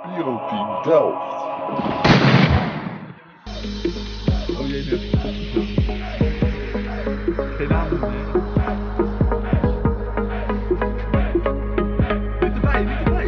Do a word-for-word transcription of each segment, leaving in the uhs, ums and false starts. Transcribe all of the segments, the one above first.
Pyroteam Delft. Oh jee, net. Geen naam meer. Niet erbij, niet erbij.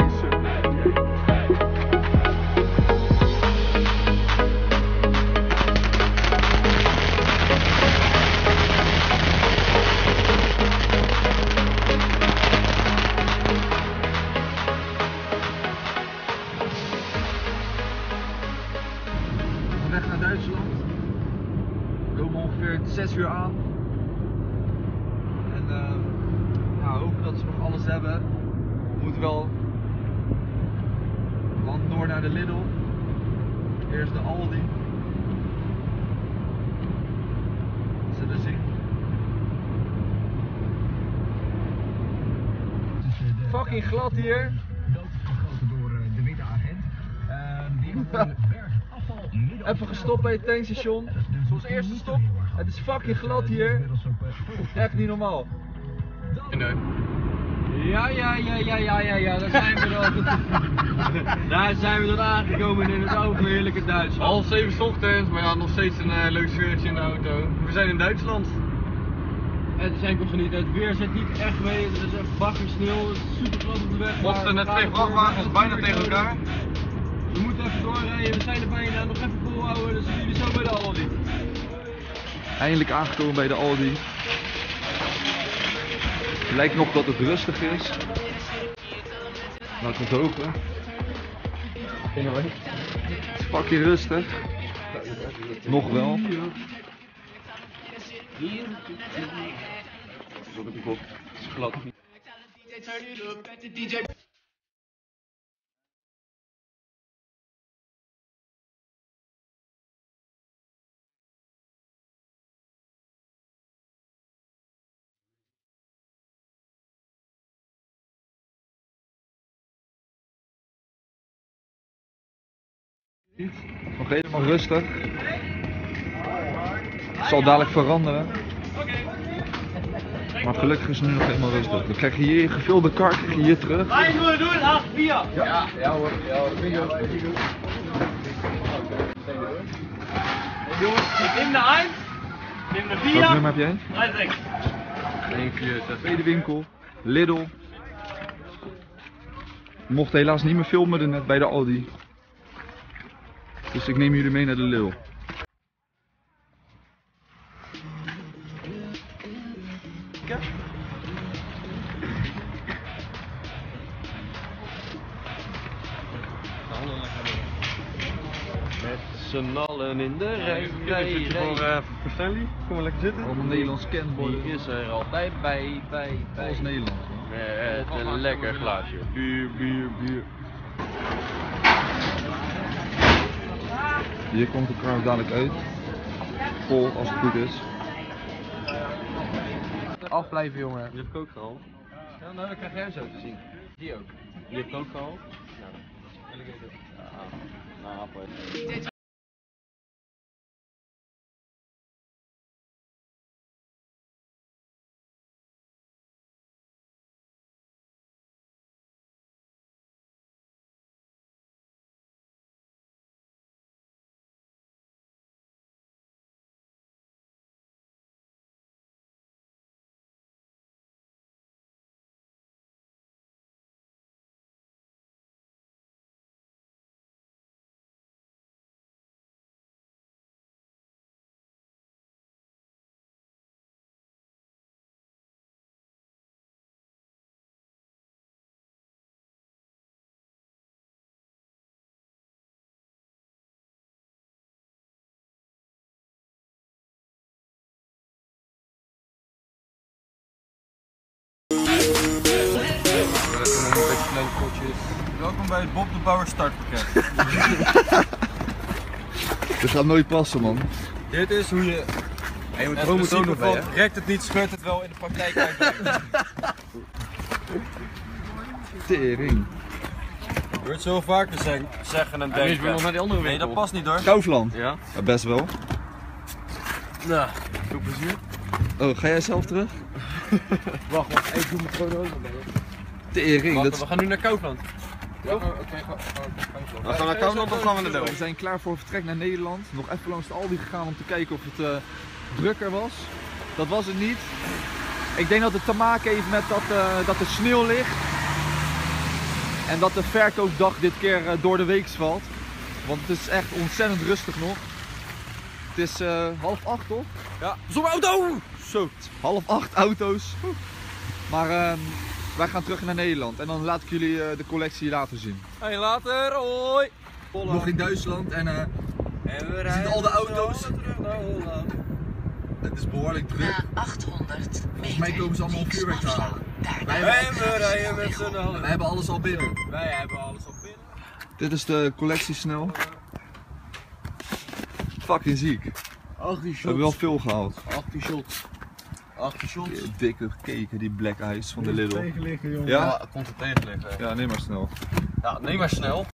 Weg naar Duitsland. We komen ongeveer zes uur aan. En uh, nou, hopen dat ze nog alles hebben. We moeten wel dan door naar de Lidl. Eerst de Aldi. Dat zullen we zien. Fucking glad hier. Door de witte agent. Even gestopt bij het tankstation. Zoals eerste stop. Het is fucking glad hier. Echt niet normaal. Ja, ja, ja, ja, ja, ja, ja, daar zijn we dan. Daar zijn we dan aangekomen in het overheerlijke Duitsland. Half zeven 's ochtends, maar ja, nog steeds een uh, leuk sfeertje in de auto. We zijn in Duitsland. Het is enkel genieten. Het weer zit niet echt mee. Het is echt bakken sneeuw. Het is super glad op de weg. Botsten net twee vrachtwagens bijna tegen elkaar. We moeten even doorrijden. We zijn er bijna. Nog even volhouden. Dus zien jullie zo bij de Aldi. Eindelijk aangekomen bij de Aldi. Het lijkt nog dat het rustig is. Laten we het hopen. Het is fucking rustig. Nog wel. Dat heb ik op. Het is glad. Nog helemaal rustig. Het zal dadelijk veranderen. Maar gelukkig is het nu nog helemaal rustig. Dan krijg je hier gevulde kar, krijg je hier terug. vijf nul nul acht vier. Ja, ja hoor. Ja hoor. Jongens, ik neem de één. Neem de vier. Welk nummer heb jij? drie sechs. één vier zes. Tweede winkel. Lidl. Mocht helaas niet meer filmen er net bij de Aldi. Dus ik neem jullie mee naar de Lidl. Met z'n allen in de rij, rij, Zit je voor, rij. uh, voor Stanley? Kom maar lekker zitten. Allemaal Nederlands kentborden. Die is er altijd bij, bij, bij. Alles Nederlands. Met een lekker glaasje. Bier, bier, bier. Hier komt de kar dadelijk uit. Vol als het goed is. Afblijven, jongen. Die heb ik ook gehaald. Ja, nou, dan krijg jij hem zo te zien. Die ook. Die heb ik ook gehaald. Nou, apart. Welkom bij het Bob de Bouwer startpakket. Dit gaat nooit passen, man. Dit is hoe je... En je moet Het principe van rekt het niet, scheurt het wel in de praktijk uitbrengt. Tering. Je hoort zo vaker zeggen, zeggen en Nu is denken. nog naar die andere Nee, winkel. dat past niet hoor. Kaufland? Ja? Ja, best wel. Nou, veel plezier. Oh, ga jij zelf terug? Wacht, wacht, ik doe mijn chrono ook nog mee. Tering, Wacht, dat we gaan nu naar Kaufland. Ja, oké, ga, ga, ga. We gaan naar Kamerland of gaan we naar We Delft? zijn klaar voor vertrek naar Nederland. Nog even langs de Aldi gegaan om te kijken of het uh, drukker was. Dat was het niet. Ik denk dat het te maken heeft met dat, uh, dat er sneeuw ligt. En dat de verkoopdag dit keer uh, door de week valt. Want het is echt ontzettend rustig nog. Het is uh, half acht toch? Ja, zonder auto! Zo, half acht auto's. Maar uh, wij gaan terug naar Nederland en dan laat ik jullie uh, de collectie laten zien. Hey, later, hoi! Nog in Duitsland en, uh, En we zien al de auto's. terug naar Holland. Het is behoorlijk druk. Na achthonderd meter. Volgens mij komen ze allemaal een vuurwerk te halen. Wij En hebben, we rijden met z'n allen. wij hebben alles al binnen. Wij hebben alles op binnen. Dit is de collectie snel. Fucking ziek. achttien We hebben wel veel gehaald. achttien shots. achttien shots. Die dikke cake, die black ice van de Lidl. Tegenliggen, jongen. Ja? Ja, komt er tegen liggen. Ja, neem maar snel. Ja, neem maar snel.